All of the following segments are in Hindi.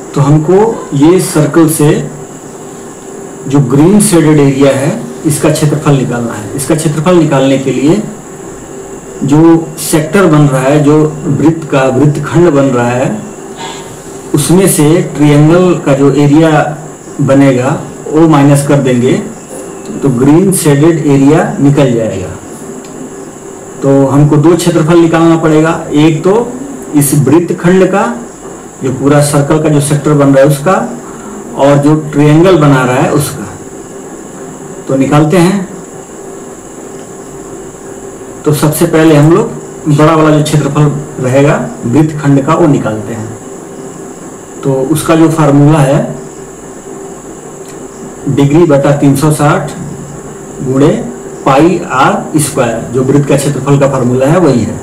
तो हमको ये सर्कल से जो ग्रीन शेडेड एरिया है इसका क्षेत्रफल निकालना है। इसका क्षेत्रफल निकालने के लिए जो सेक्टर बन रहा है, जो वृत्तखंड बन रहा है, उसमें से ट्रायंगल का जो एरिया बनेगा वो माइनस कर देंगे तो ग्रीन शेडेड एरिया निकल जाएगा। तो हमको दो क्षेत्रफल निकालना पड़ेगा, एक तो इस वृत्तखंड का, जो पूरा सर्कल का जो सेक्टर बन रहा है उसका, और जो ट्रायंगल बना रहा है उसका। तो निकालते हैं। तो सबसे पहले हम लोग बड़ा वाला जो क्षेत्रफल रहेगा वृत्तखंड का वो निकालते हैं। तो उसका जो फार्मूला है डिग्री बटा 360 गुणे पाई आर स्क्वायर, जो वृत्त का क्षेत्रफल का फार्मूला है वही है।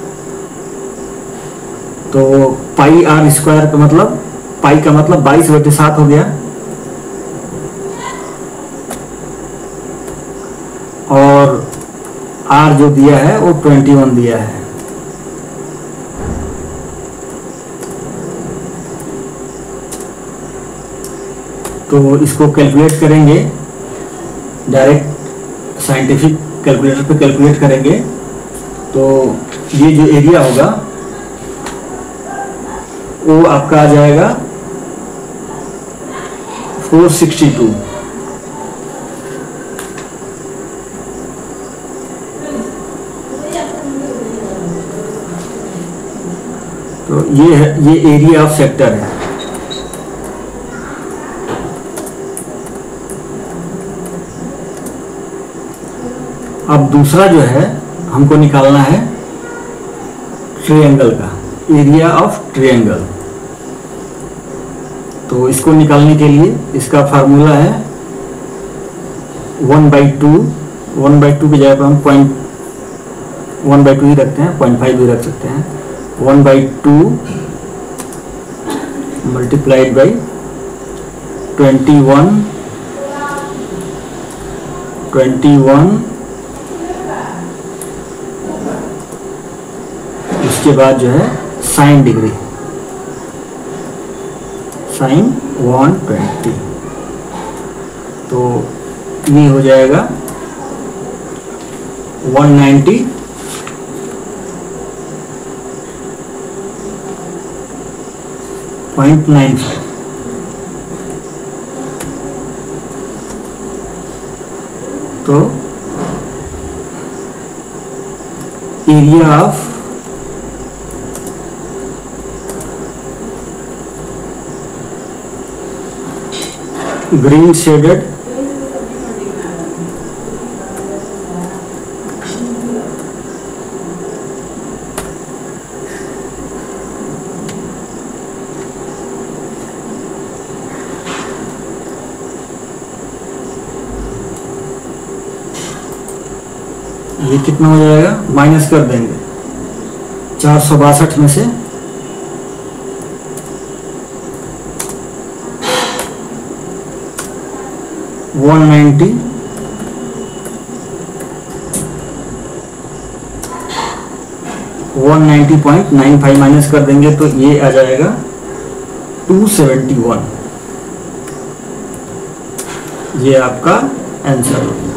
तो पाई आर स्क्वायर का मतलब, पाई का मतलब 22/7 हो गया, और आर जो दिया है वो 21 दिया है। तो इसको कैलकुलेट करेंगे, डायरेक्ट साइंटिफिक कैलकुलेटर पे कैलकुलेट करेंगे। तो ये जो एरिया होगा वो आपका आ जाएगा 462। तो ये है, ये एरिया ऑफ सेक्टर है। अब दूसरा जो है हमको निकालना है ट्रायंगल का, एरिया ऑफ ट्रायंगल। तो इसको निकालने के लिए इसका फार्मूला है 1/2। 1/2 की जगह पर हम 1/2 ही रखते हैं, 0.5 भी रख सकते हैं। 1/2 मल्टीप्लाइड बाई 21 उसके बाद जो है साइन डिग्री, साइन 120। तो ये हो जाएगा 190.95। तो एरिया ऑफ ग्रीन शेडेड ये कितना हो जाएगा, माइनस कर देंगे 462 में से 190.95 माइनस कर देंगे तो ये आ जाएगा 271। ये आपका आंसर हो गया।